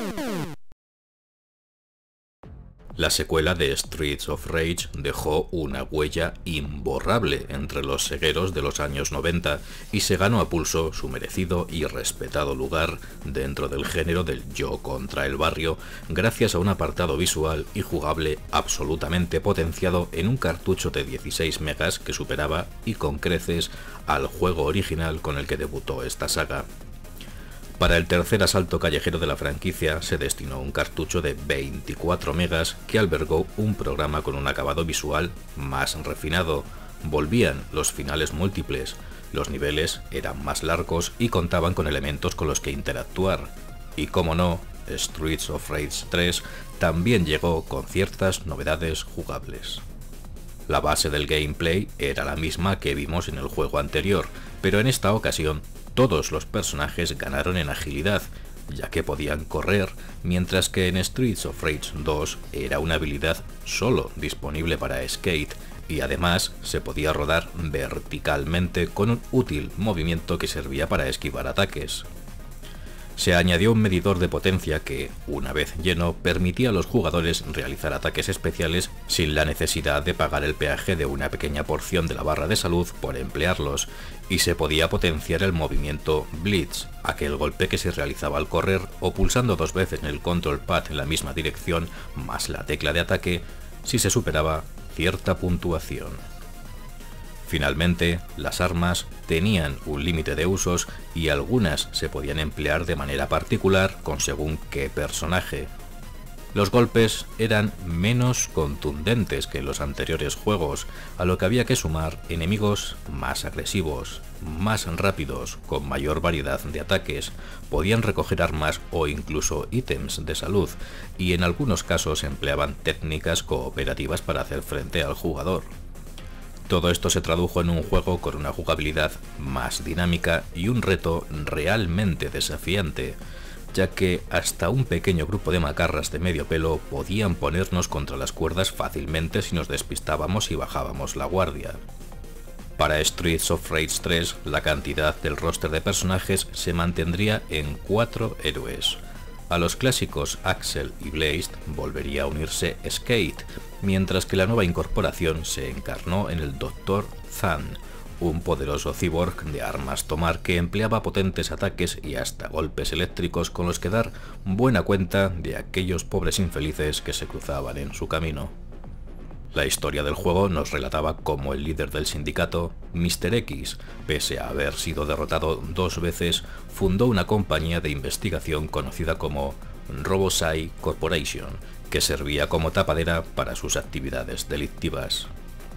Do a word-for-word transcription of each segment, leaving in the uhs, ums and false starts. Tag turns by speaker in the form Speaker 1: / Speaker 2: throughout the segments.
Speaker 1: La secuela de Streets of Rage dejó una huella imborrable entre los segueros de los años noventa y se ganó a pulso su merecido y respetado lugar dentro del género del yo contra el barrio gracias a un apartado visual y jugable absolutamente potenciado en un cartucho de dieciséis megas que superaba y con creces al juego original con el que debutó esta saga. Para el tercer asalto callejero de la franquicia se destinó un cartucho de veinticuatro megas que albergó un programa con un acabado visual más refinado. Volvían los finales múltiples, los niveles eran más largos y contaban con elementos con los que interactuar. Y como no, Streets of Rage tres también llegó con ciertas novedades jugables. La base del gameplay era la misma que vimos en el juego anterior, pero en esta ocasión todos los personajes ganaron en agilidad, ya que podían correr, mientras que en Streets of Rage dos era una habilidad solo disponible para skate, y además se podía rodar verticalmente con un útil movimiento que servía para esquivar ataques. Se añadió un medidor de potencia que, una vez lleno, permitía a los jugadores realizar ataques especiales sin la necesidad de pagar el peaje de una pequeña porción de la barra de salud por emplearlos, y se podía potenciar el movimiento Blitz, aquel golpe que se realizaba al correr o pulsando dos veces en el control pad en la misma dirección más la tecla de ataque si se superaba cierta puntuación. Finalmente, las armas tenían un límite de usos y algunas se podían emplear de manera particular con según qué personaje. Los golpes eran menos contundentes que en los anteriores juegos, a lo que había que sumar enemigos más agresivos, más rápidos, con mayor variedad de ataques, podían recoger armas o incluso ítems de salud, y en algunos casos empleaban técnicas cooperativas para hacer frente al jugador. Todo esto se tradujo en un juego con una jugabilidad más dinámica y un reto realmente desafiante, ya que hasta un pequeño grupo de macarras de medio pelo podían ponernos contra las cuerdas fácilmente si nos despistábamos y bajábamos la guardia. Para Streets of Rage tres, la cantidad del roster de personajes se mantendría en cuatro héroes. A los clásicos Axel y Blazed volvería a unirse Skate, mientras que la nueva incorporación se encarnó en el doctor Zan, un poderoso cyborg de armas tomar que empleaba potentes ataques y hasta golpes eléctricos con los que dar buena cuenta de aquellos pobres infelices que se cruzaban en su camino. La historia del juego nos relataba cómo el líder del sindicato, míster X, pese a haber sido derrotado dos veces, fundó una compañía de investigación conocida como Robosai Corporation, que servía como tapadera para sus actividades delictivas.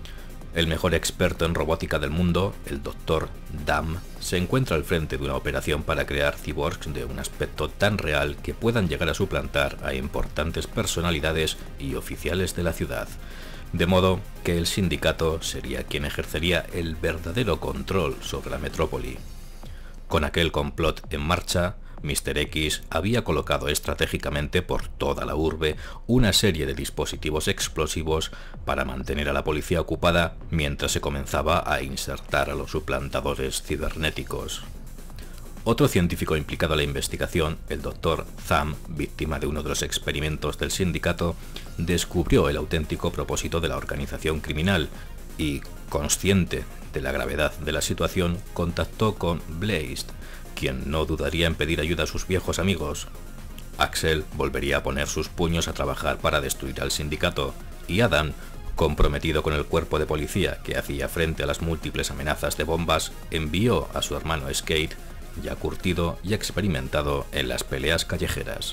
Speaker 1: El mejor experto en robótica del mundo, el doctor Dam, se encuentra al frente de una operación para crear cyborgs de un aspecto tan real que puedan llegar a suplantar a importantes personalidades y oficiales de la ciudad, de modo que el sindicato sería quien ejercería el verdadero control sobre la metrópoli. Con aquel complot en marcha, míster X había colocado estratégicamente por toda la urbe una serie de dispositivos explosivos para mantener a la policía ocupada mientras se comenzaba a insertar a los suplantadores cibernéticos. Otro científico implicado en la investigación, el doctor Zam, víctima de uno de los experimentos del sindicato, descubrió el auténtico propósito de la organización criminal y, consciente de la gravedad de la situación, contactó con Blazed, quien no dudaría en pedir ayuda a sus viejos amigos. Axel volvería a poner sus puños a trabajar para destruir al sindicato, y Adam, comprometido con el cuerpo de policía que hacía frente a las múltiples amenazas de bombas, envió a su hermano Skate, ya curtido y experimentado en las peleas callejeras.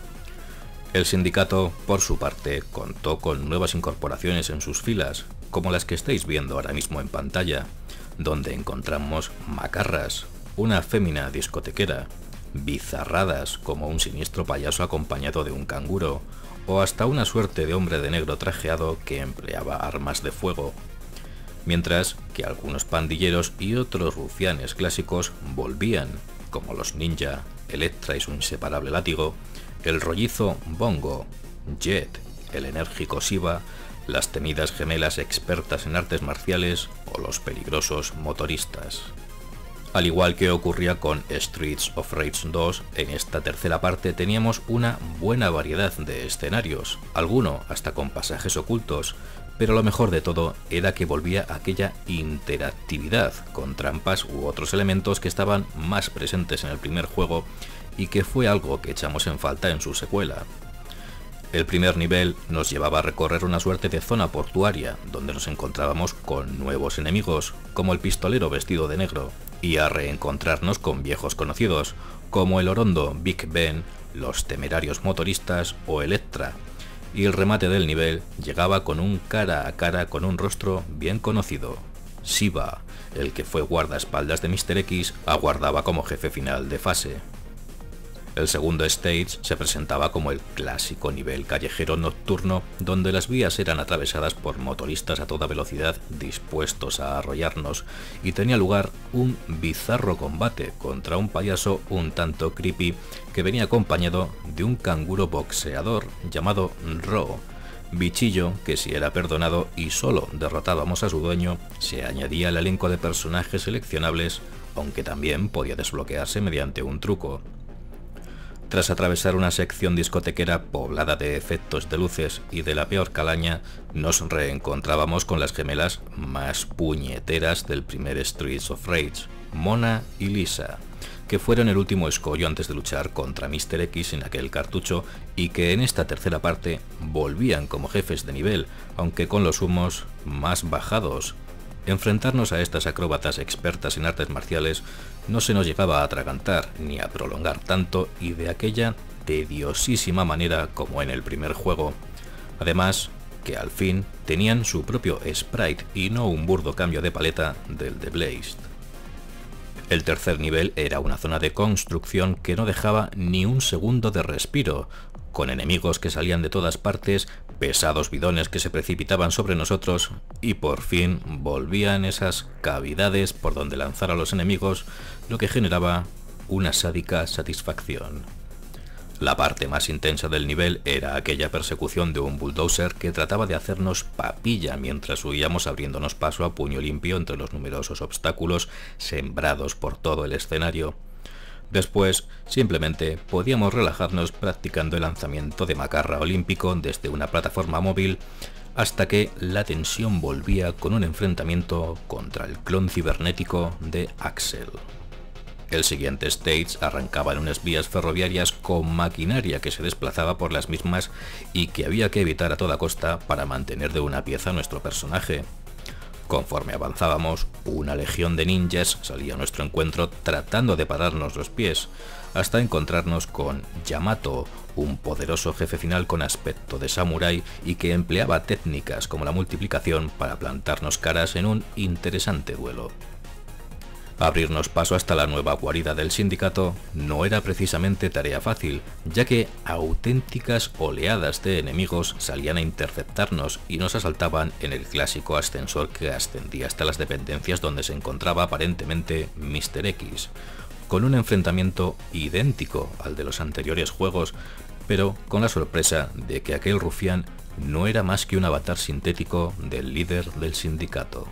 Speaker 1: El sindicato, por su parte, contó con nuevas incorporaciones en sus filas, como las que estáis viendo ahora mismo en pantalla, donde encontramos macarras, una fémina discotequera, bizarradas como un siniestro payaso acompañado de un canguro, o hasta una suerte de hombre de negro trajeado que empleaba armas de fuego, mientras que algunos pandilleros y otros rufianes clásicos volvían, como los ninja, Electra y su inseparable látigo, el rollizo Bongo, Jet, el enérgico Shiva, las temidas gemelas expertas en artes marciales o los peligrosos motoristas. Al igual que ocurría con Streets of Rage dos, en esta tercera parte teníamos una buena variedad de escenarios, alguno hasta con pasajes ocultos, pero lo mejor de todo era que volvía aquella interactividad con trampas u otros elementos que estaban más presentes en el primer juego y que fue algo que echamos en falta en su secuela. El primer nivel nos llevaba a recorrer una suerte de zona portuaria, donde nos encontrábamos con nuevos enemigos, como el pistolero vestido de negro, y a reencontrarnos con viejos conocidos, como el orondo Big Ben, los temerarios motoristas o Electra, y el remate del nivel llegaba con un cara a cara con un rostro bien conocido. Shiva, el que fue guardaespaldas de míster X, aguardaba como jefe final de fase. El segundo stage se presentaba como el clásico nivel callejero nocturno, donde las vías eran atravesadas por motoristas a toda velocidad dispuestos a arrollarnos, y tenía lugar un bizarro combate contra un payaso un tanto creepy que venía acompañado de un canguro boxeador llamado Ro, bichillo que, si era perdonado y solo derrotábamos a su dueño, se añadía al elenco de personajes seleccionables, aunque también podía desbloquearse mediante un truco. Tras atravesar una sección discotequera poblada de efectos de luces y de la peor calaña, nos reencontrábamos con las gemelas más puñeteras del primer Streets of Rage, Mona y Lisa, que fueron el último escollo antes de luchar contra míster X en aquel cartucho y que en esta tercera parte volvían como jefes de nivel, aunque con los humos más bajados. Enfrentarnos a estas acróbatas expertas en artes marciales no se nos llegaba a atragantar ni a prolongar tanto y de aquella tediosísima manera como en el primer juego. Además, que al fin tenían su propio sprite y no un burdo cambio de paleta del de Blazed. El tercer nivel era una zona de construcción que no dejaba ni un segundo de respiro, con enemigos que salían de todas partes, pesados bidones que se precipitaban sobre nosotros y por fin volvían esas cavidades por donde lanzar a los enemigos, lo que generaba una sádica satisfacción. La parte más intensa del nivel era aquella persecución de un bulldozer que trataba de hacernos papilla mientras huíamos abriéndonos paso a puño limpio entre los numerosos obstáculos sembrados por todo el escenario. Después, simplemente podíamos relajarnos practicando el lanzamiento de macarra olímpico desde una plataforma móvil hasta que la tensión volvía con un enfrentamiento contra el clon cibernético de Axel. El siguiente stage arrancaba en unas vías ferroviarias con maquinaria que se desplazaba por las mismas y que había que evitar a toda costa para mantener de una pieza a nuestro personaje. Conforme avanzábamos, una legión de ninjas salía a nuestro encuentro tratando de pararnos los pies, hasta encontrarnos con Yamato, un poderoso jefe final con aspecto de samurái y que empleaba técnicas como la multiplicación para plantarnos caras en un interesante duelo. Abrirnos paso hasta la nueva guarida del sindicato no era precisamente tarea fácil, ya que auténticas oleadas de enemigos salían a interceptarnos y nos asaltaban en el clásico ascensor que ascendía hasta las dependencias donde se encontraba aparentemente míster X, con un enfrentamiento idéntico al de los anteriores juegos, pero con la sorpresa de que aquel rufián no era más que un avatar sintético del líder del sindicato.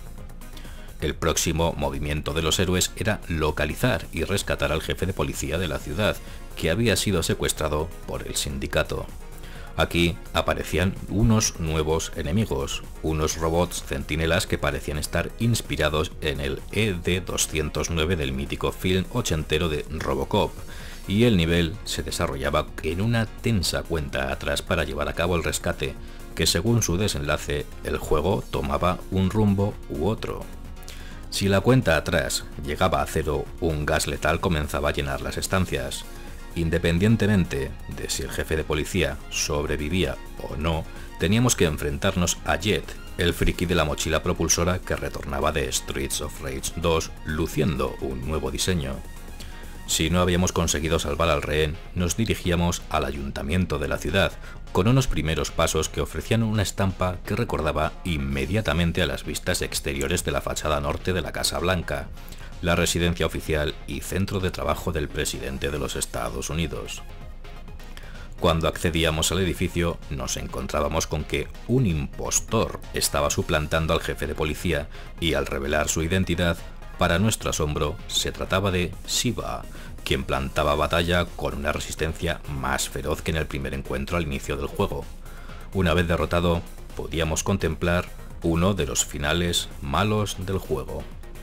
Speaker 1: El próximo movimiento de los héroes era localizar y rescatar al jefe de policía de la ciudad, que había sido secuestrado por el sindicato. Aquí aparecían unos nuevos enemigos, unos robots centinelas que parecían estar inspirados en el E D doscientos nueve del mítico film ochentero de Robocop, y el nivel se desarrollaba en una tensa cuenta atrás para llevar a cabo el rescate, que según su desenlace el juego tomaba un rumbo u otro. Si la cuenta atrás llegaba a cero, un gas letal comenzaba a llenar las estancias. Independientemente de si el jefe de policía sobrevivía o no, teníamos que enfrentarnos a Jet, el friki de la mochila propulsora que retornaba de Streets of Rage dos luciendo un nuevo diseño. Si no habíamos conseguido salvar al rehén, nos dirigíamos al ayuntamiento de la ciudad, con unos primeros pasos que ofrecían una estampa que recordaba inmediatamente a las vistas exteriores de la fachada norte de la Casa Blanca, la residencia oficial y centro de trabajo del presidente de los Estados Unidos. Cuando accedíamos al edificio, nos encontrábamos con que un impostor estaba suplantando al jefe de policía y al revelar su identidad, Para nuestro asombro, se trataba de Shiva, quien plantaba batalla con una resistencia más feroz que en el primer encuentro al inicio del juego. Una vez derrotado, podíamos contemplar uno de los finales malos del juego.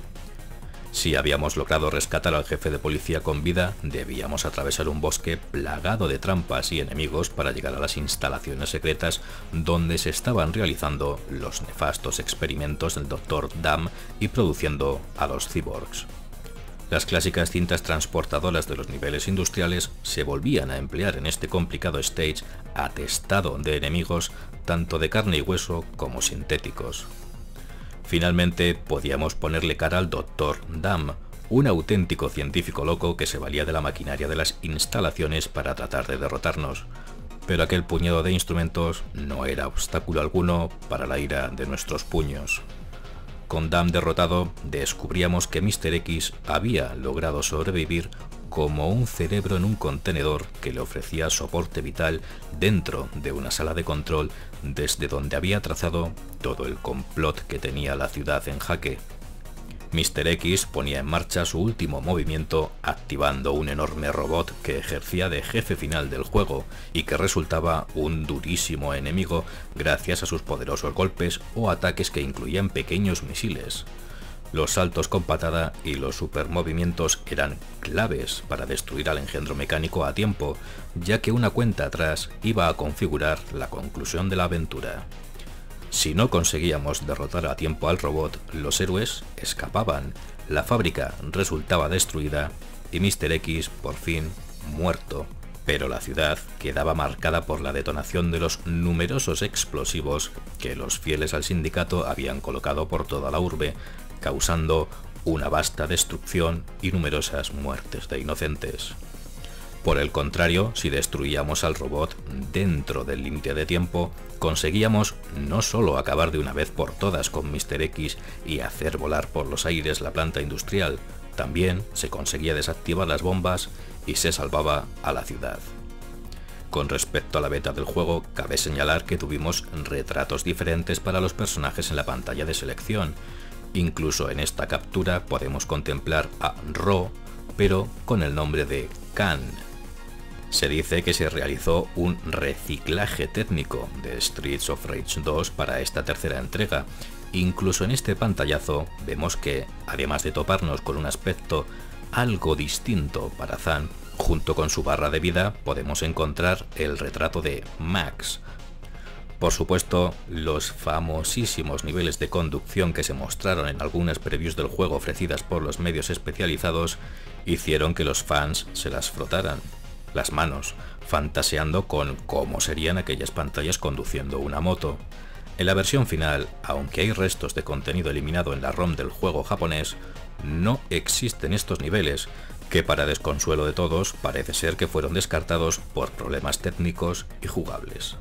Speaker 1: Si habíamos logrado rescatar al jefe de policía con vida, debíamos atravesar un bosque plagado de trampas y enemigos para llegar a las instalaciones secretas donde se estaban realizando los nefastos experimentos del doctor Dam y produciendo a los cyborgs. Las clásicas cintas transportadoras de los niveles industriales se volvían a emplear en este complicado stage atestado de enemigos tanto de carne y hueso como sintéticos. Finalmente podíamos ponerle cara al doctor Dam, un auténtico científico loco que se valía de la maquinaria de las instalaciones para tratar de derrotarnos, pero aquel puñado de instrumentos no era obstáculo alguno para la ira de nuestros puños. Con Dam derrotado, descubríamos que míster X había logrado sobrevivir como un cerebro en un contenedor que le ofrecía soporte vital dentro de una sala de control desde donde había trazado todo el complot que tenía la ciudad en jaque. míster X ponía en marcha su último movimiento activando un enorme robot que ejercía de jefe final del juego y que resultaba un durísimo enemigo gracias a sus poderosos golpes o ataques que incluían pequeños misiles. Los saltos con patada y los supermovimientos eran claves para destruir al engendro mecánico a tiempo, ya que una cuenta atrás iba a configurar la conclusión de la aventura. Si no conseguíamos derrotar a tiempo al robot, los héroes escapaban, la fábrica resultaba destruida y míster X, por fin, muerto. Pero la ciudad quedaba marcada por la detonación de los numerosos explosivos que los fieles al sindicato habían colocado por toda la urbe, causando una vasta destrucción y numerosas muertes de inocentes. Por el contrario, si destruíamos al robot dentro del límite de tiempo, conseguíamos no solo acabar de una vez por todas con míster X y hacer volar por los aires la planta industrial, también se conseguía desactivar las bombas y se salvaba a la ciudad. Con respecto a la beta del juego, cabe señalar que tuvimos retratos diferentes para los personajes en la pantalla de selección. Incluso en esta captura podemos contemplar a Ro, pero con el nombre de Khan. Se dice que se realizó un reciclaje técnico de Streets of Rage dos para esta tercera entrega. Incluso en este pantallazo vemos que, además de toparnos con un aspecto algo distinto para Zan, junto con su barra de vida podemos encontrar el retrato de Max. Por supuesto, los famosísimos niveles de conducción que se mostraron en algunas previews del juego ofrecidas por los medios especializados hicieron que los fans se las frotaran las manos, fantaseando con cómo serían aquellas pantallas conduciendo una moto. En la versión final, aunque hay restos de contenido eliminado en la ROM del juego japonés, no existen estos niveles, que para desconsuelo de todos parece ser que fueron descartados por problemas técnicos y jugables.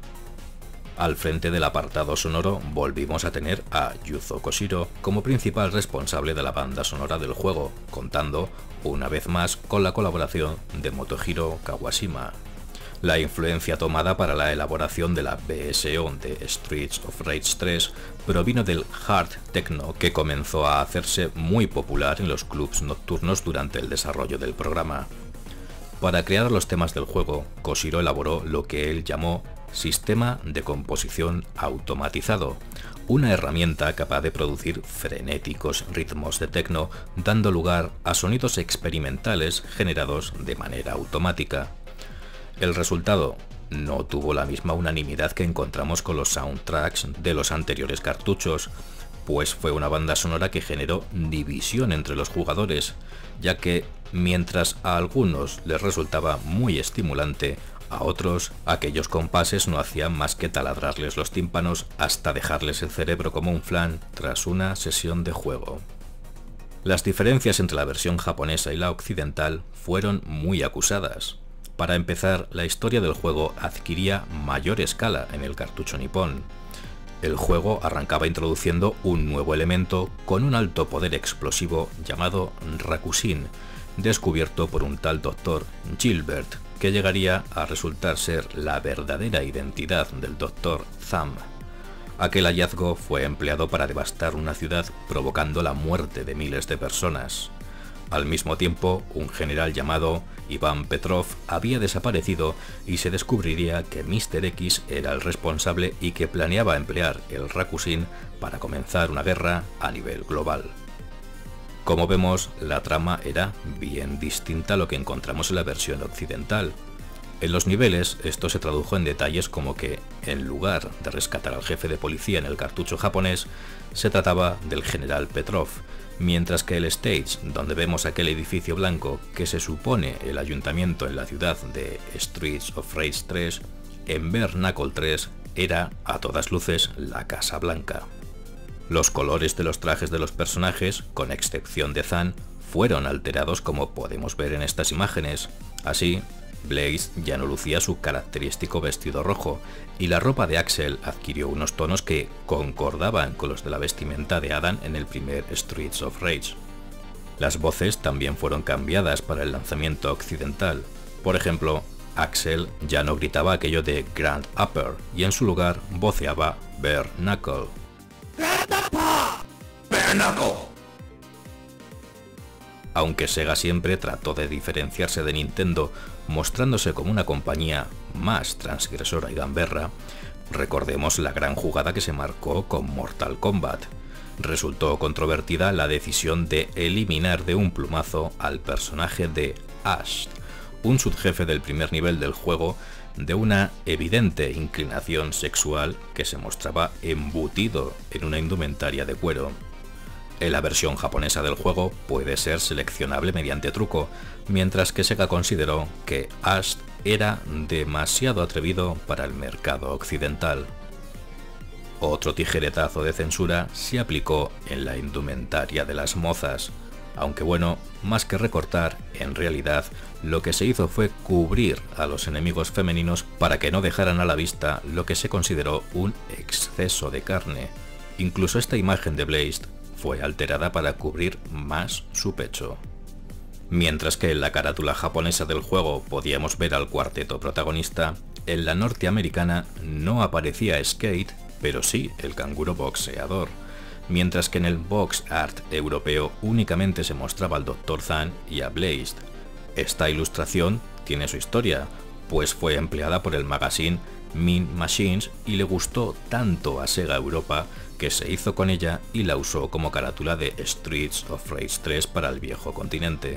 Speaker 1: Al frente del apartado sonoro volvimos a tener a Yuzo Koshiro como principal responsable de la banda sonora del juego, contando una vez más con la colaboración de Motohiro Kawashima. La influencia tomada para la elaboración de la B S O de Streets of Rage tres provino del hard techno que comenzó a hacerse muy popular en los clubs nocturnos durante el desarrollo del programa. Para crear los temas del juego, Koshiro elaboró lo que él llamó Sistema de Composición Automatizado, una herramienta capaz de producir frenéticos ritmos de techno, dando lugar a sonidos experimentales generados de manera automática. El resultado no tuvo la misma unanimidad que encontramos con los soundtracks de los anteriores cartuchos, pues fue una banda sonora que generó división entre los jugadores, ya que mientras a algunos les resultaba muy estimulante, a otros aquellos compases no hacían más que taladrarles los tímpanos hasta dejarles el cerebro como un flan tras una sesión de juego. Las diferencias entre la versión japonesa y la occidental fueron muy acusadas. Para empezar, la historia del juego adquiría mayor escala en el cartucho nipón. El juego arrancaba introduciendo un nuevo elemento con un alto poder explosivo llamado Rakusin, descubierto por un tal doctor Gilbert, que llegaría a resultar ser la verdadera identidad del doctor Zam. Aquel hallazgo fue empleado para devastar una ciudad, provocando la muerte de miles de personas. Al mismo tiempo, un general llamado Iván Petrov había desaparecido y se descubriría que míster X era el responsable y que planeaba emplear el Rakusin para comenzar una guerra a nivel global. Como vemos, la trama era bien distinta a lo que encontramos en la versión occidental. En los niveles, esto se tradujo en detalles como que, en lugar de rescatar al jefe de policía en el cartucho japonés, se trataba del general Petrov, mientras que el stage, donde vemos aquel edificio blanco que se supone el ayuntamiento en la ciudad de Streets of Rage tres, en Bare Knuckle tres era, a todas luces, la Casa Blanca. Los colores de los trajes de los personajes, con excepción de Zan, fueron alterados como podemos ver en estas imágenes. Así, Blaze ya no lucía su característico vestido rojo, y la ropa de Axel adquirió unos tonos que concordaban con los de la vestimenta de Adam en el primer Streets of Rage. Las voces también fueron cambiadas para el lanzamiento occidental. Por ejemplo, Axel ya no gritaba aquello de Grand Upper, y en su lugar voceaba Bare Knuckle.
Speaker 2: Bare Knuckle.
Speaker 1: Aunque Sega siempre trató de diferenciarse de Nintendo, mostrándose como una compañía más transgresora y gamberra, recordemos la gran jugada que se marcó con Mortal Kombat. Resultó controvertida la decisión de eliminar de un plumazo al personaje de Ash, un subjefe del primer nivel del juego de una evidente inclinación sexual que se mostraba embutido en una indumentaria de cuero. En la versión japonesa del juego puede ser seleccionable mediante truco, mientras que Sega consideró que Ash era demasiado atrevido para el mercado occidental. Otro tijeretazo de censura se aplicó en la indumentaria de las mozas, aunque bueno, más que recortar, en realidad lo que se hizo fue cubrir a los enemigos femeninos para que no dejaran a la vista lo que se consideró un exceso de carne. Incluso esta imagen de Blaze fue alterada para cubrir más su pecho. Mientras que en la carátula japonesa del juego podíamos ver al cuarteto protagonista, en la norteamericana no aparecía Skate, pero sí el canguro boxeador, mientras que en el box art europeo únicamente se mostraba al doctor Zan y a Blaze. Esta ilustración tiene su historia, pues fue empleada por el magazine Mean Machines y le gustó tanto a Sega Europa que se hizo con ella y la usó como carátula de Streets of Rage tres para el viejo continente.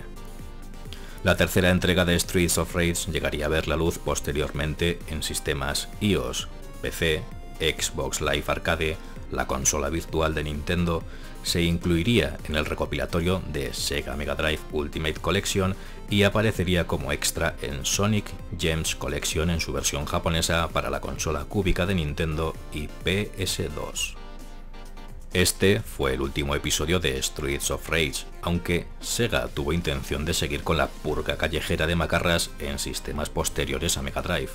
Speaker 1: La tercera entrega de Streets of Rage llegaría a ver la luz posteriormente en sistemas iOS, P C, Xbox Live Arcade, la consola virtual de Nintendo, se incluiría en el recopilatorio de Sega Mega Drive Ultimate Collection y aparecería como extra en Sonic Gems Collection en su versión japonesa para la consola cúbica de Nintendo y P S dos. Este fue el último episodio de Streets of Rage, aunque Sega tuvo intención de seguir con la purga callejera de macarras en sistemas posteriores a Mega Drive.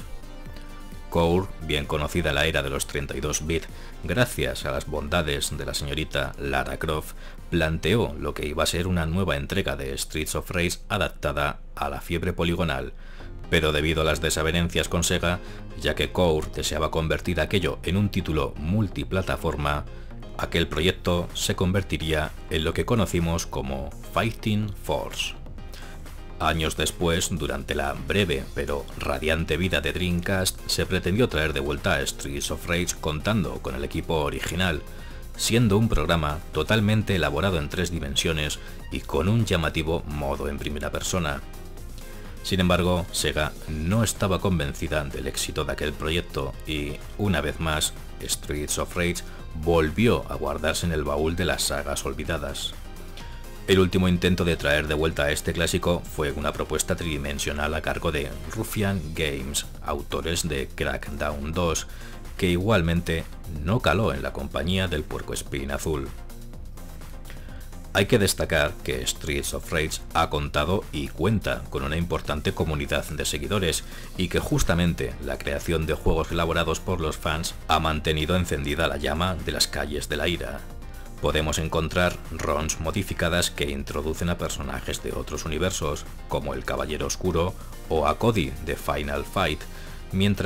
Speaker 1: Core, bien conocida en la era de los treinta y dos bits, gracias a las bondades de la señorita Lara Croft, planteó lo que iba a ser una nueva entrega de Streets of Rage adaptada a la fiebre poligonal, pero debido a las desavenencias con Sega, ya que Core deseaba convertir aquello en un título multiplataforma, aquel proyecto se convertiría en lo que conocimos como Fighting Force. Años después, durante la breve pero radiante vida de Dreamcast, se pretendió traer de vuelta a Streets of Rage contando con el equipo original, siendo un programa totalmente elaborado en tres dimensiones y con un llamativo modo en primera persona. Sin embargo, Sega no estaba convencida del éxito de aquel proyecto y, una vez más, Streets of Rage volvió a guardarse en el baúl de las sagas olvidadas. El último intento de traer de vuelta a este clásico fue una propuesta tridimensional a cargo de Ruffian Games, autores de Crackdown dos, que igualmente no caló en la compañía del puercoespín azul. Hay que destacar que Streets of Rage ha contado y cuenta con una importante comunidad de seguidores y que justamente la creación de juegos elaborados por los fans ha mantenido encendida la llama de las calles de la ira. Podemos encontrar ROMs modificadas que introducen a personajes de otros universos, como el Caballero Oscuro o a Cody de Final Fight, mientras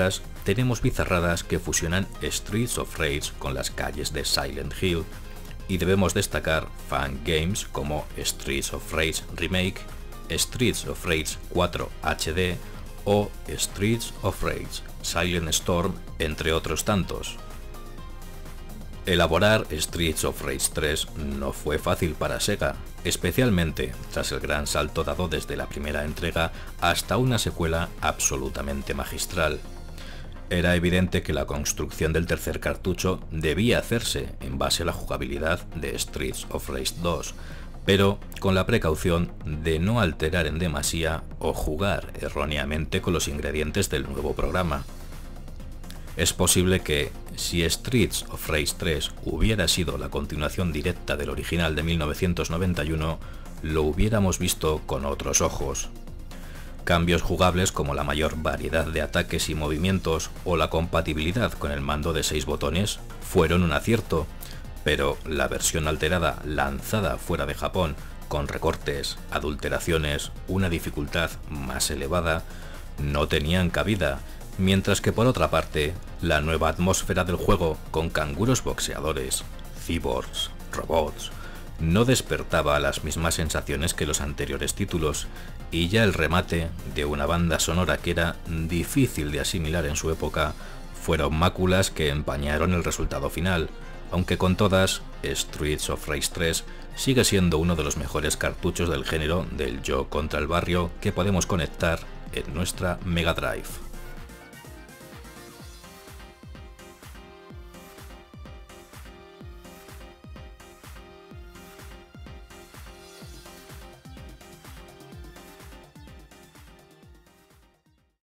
Speaker 1: tenemos bizarradas que fusionan Streets of Rage con las calles de Silent Hill, y debemos destacar fan games como Streets of Rage Remake, Streets of Rage cuatro H D o Streets of Rage Silent Storm, entre otros tantos. Elaborar Streets of Rage tres no fue fácil para Sega, especialmente tras el gran salto dado desde la primera entrega hasta una secuela absolutamente magistral. Era evidente que la construcción del tercer cartucho debía hacerse en base a la jugabilidad de Streets of Rage dos, pero con la precaución de no alterar en demasía o jugar erróneamente con los ingredientes del nuevo programa. Es posible que, si Streets of Rage tres hubiera sido la continuación directa del original de mil novecientos noventa y uno, lo hubiéramos visto con otros ojos. Cambios jugables como la mayor variedad de ataques y movimientos o la compatibilidad con el mando de seis botones fueron un acierto, pero la versión alterada lanzada fuera de Japón, con recortes, adulteraciones, una dificultad más elevada, no tenían cabida, mientras que por otra parte, la nueva atmósfera del juego con canguros boxeadores, cyborgs, robots, no despertaba las mismas sensaciones que los anteriores títulos, y ya el remate de una banda sonora que era difícil de asimilar en su época fueron máculas que empañaron el resultado final, aunque con todas, Streets of Rage tres sigue siendo uno de los mejores cartuchos del género del yo contra el barrio que podemos conectar en nuestra Mega Drive.